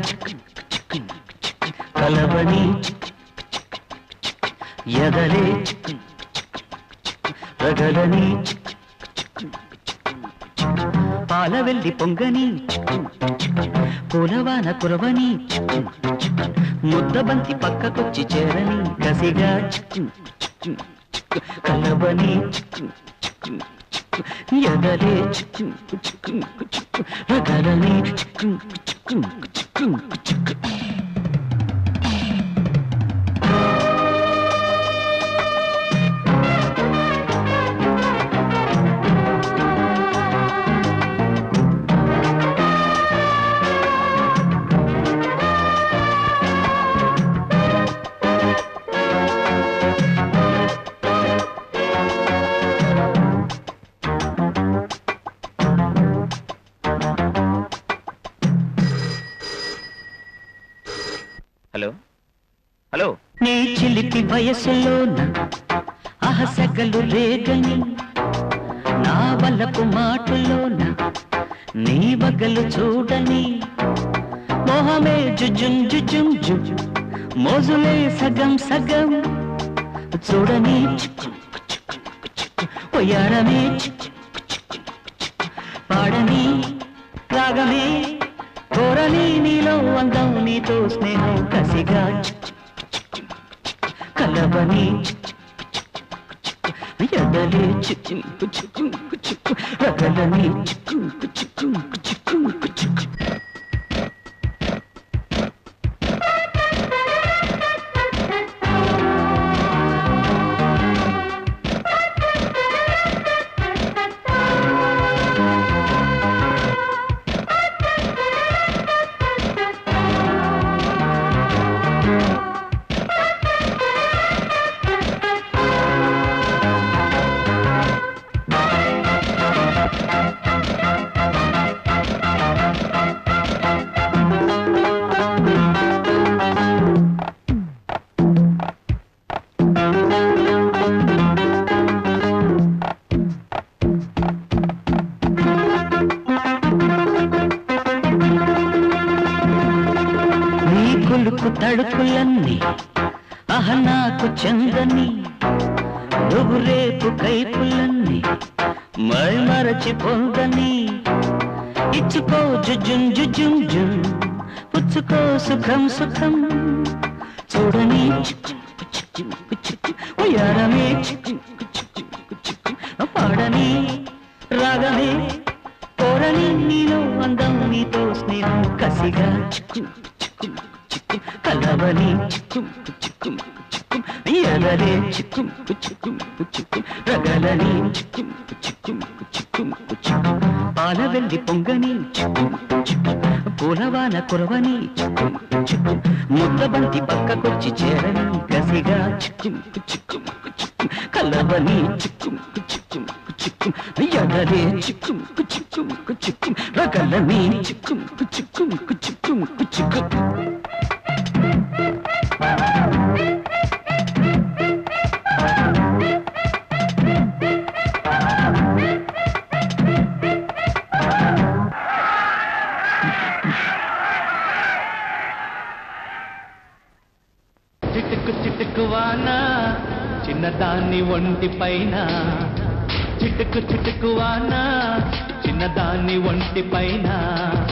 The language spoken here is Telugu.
కలవని ఎదలే రగలని పాల వెళ్ళి పొంగని పూలవాన కురవని ముద్దబంతి పక్కకొచ్చి చేరని కసిగా కలవని ఎదలే రగలని హలో హలో నీ చిలిపి వయసులోన అహసగలు రేగని నా వల్లపు మాటలోన నీ బగలు చూడని మోహమే జుజుం జుజుం జుజు మోజులే సగం సగం చూడని ఒయ్యారమే పాడని రాగమే కోరని నీలో అందం నీతో స్నేహం కసిగా కలవని ఎదలే రగలని తడుకులన్నీ అహ నాకు చందని నువ్వు రేపు కైపులన్నీ మరచి పొందని ఇచ్చుకో జుజుం జుజుం జుం పుచ్చుకో సుఖం సుఖం చూడని ఉయారమే పాడని రాగమే కోరని నీలో అందం నీతో స్నేహం కసిగా కలవని ఎదలే రగలని పాల వెళ్ళి పొంగని పూలవాన కురవని ముద్దబంతి పక్కకొచ్చి చేరని కసిగా కలవని ఎదలే రగలని చిటుకు చిటుకువాన చిన్నదాన్ని ఒంటి పైన చిటుకు చిటుకువాన చిన్నదాన్ని ఒంటి పైన